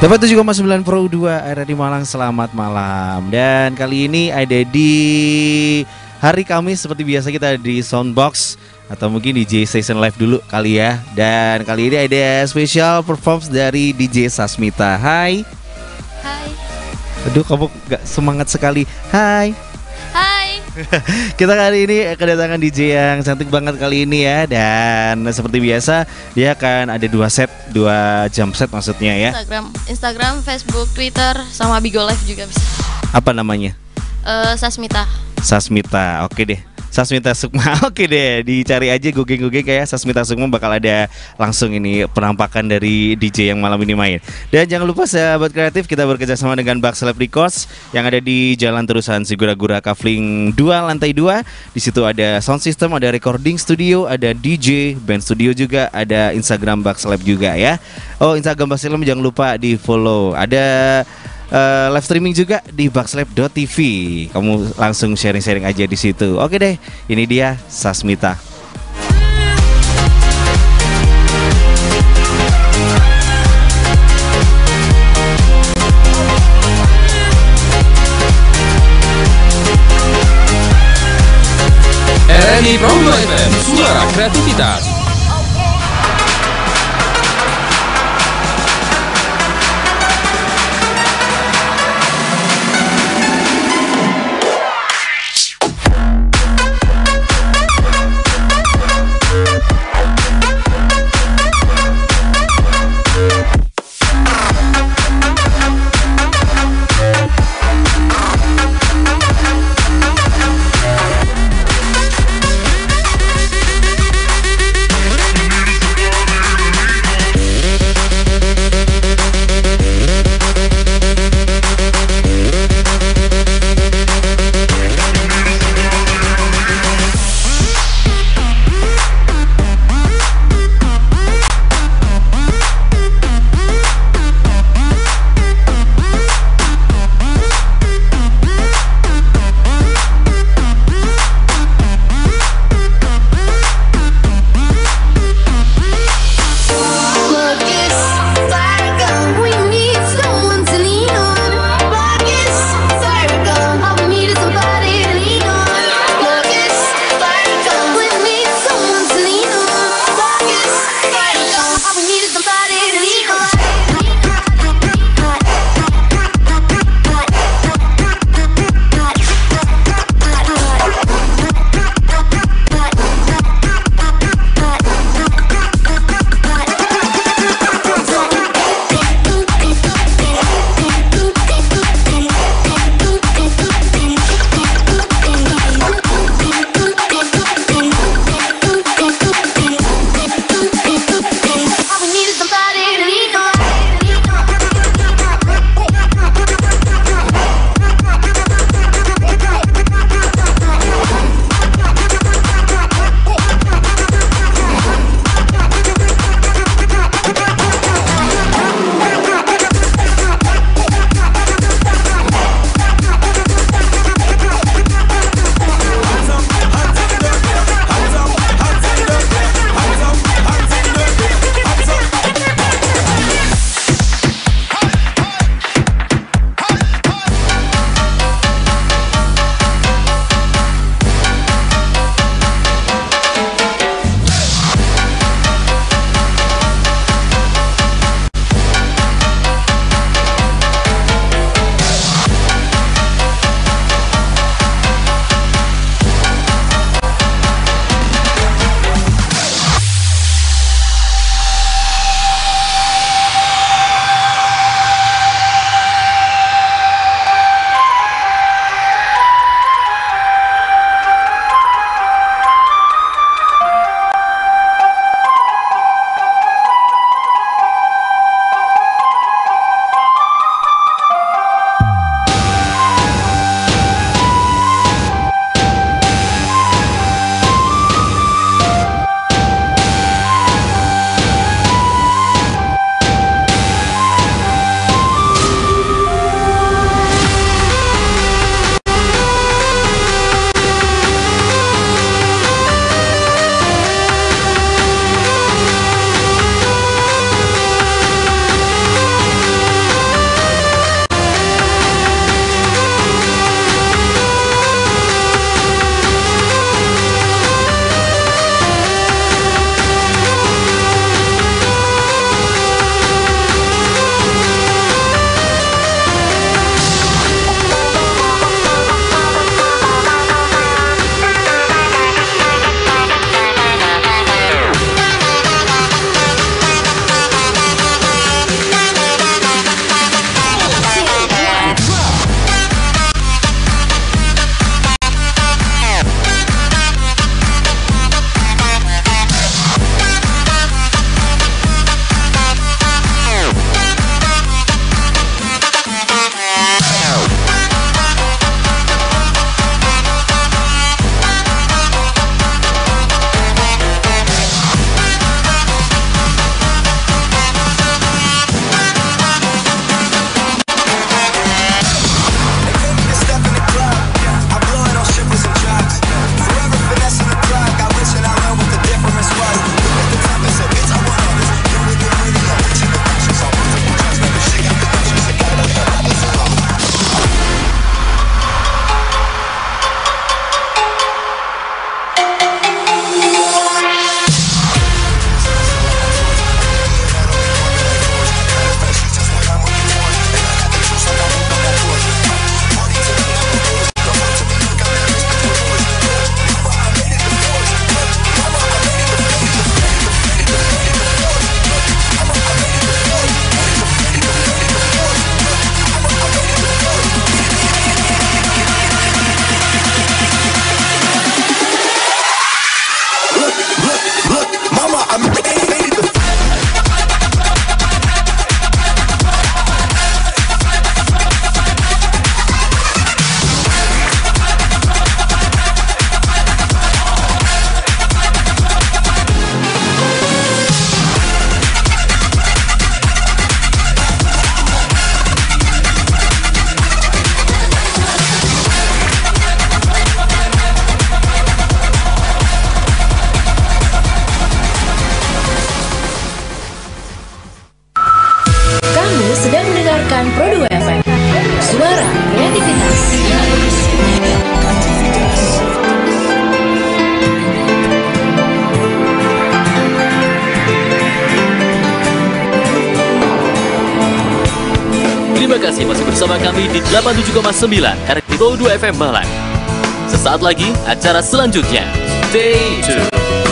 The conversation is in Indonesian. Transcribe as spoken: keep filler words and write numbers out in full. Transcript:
Dapat tujuh koma sembilan Pro dua R di Malang, selamat malam. Dan kali ini ada di hari Kamis seperti biasa kita di Soundbox atau mungkin D J Station Live dulu kali ya. Dan kali ini ada special performance dari D J Sasmita. Hai. Hai. Aduh, kamu gak semangat sekali. Hai. Hai. Kita kali ini kedatangan D J yang cantik banget kali ini ya. Dan seperti biasa dia akan ada dua set, dua jam set maksudnya ya. Instagram, Instagram, Facebook, Twitter, sama Bigo Live juga bisa. Apa namanya? Uh, Sasmita. Sasmita, oke deh. Sasmita Sukma, oke deh. Dicari aja googling-googling kayak Sasmita Sukma, bakal ada langsung ini penampakan dari D J yang malam ini main. Dan jangan lupa sahabat kreatif, kita bekerja sama dengan Bakselab Records yang ada di Jalan Terusan Sigura-Gura Kavling dua lantai dua. Di situ ada sound system, ada recording studio, ada D J, band studio juga, ada Instagram Bakselab juga ya. Oh, Instagram Bakselab jangan lupa di-follow. Ada Uh, live streaming juga di bakslab dot t v. Kamu langsung sharing-sharing aja di situ. Oke deh, ini dia Sasmita. R N I Pro dua F M, suara kreativitas. Terima kasih masih bersama kami di delapan puluh tujuh koma sembilan R T O dua F M Malang. Sesaat lagi acara selanjutnya. Stay tuned.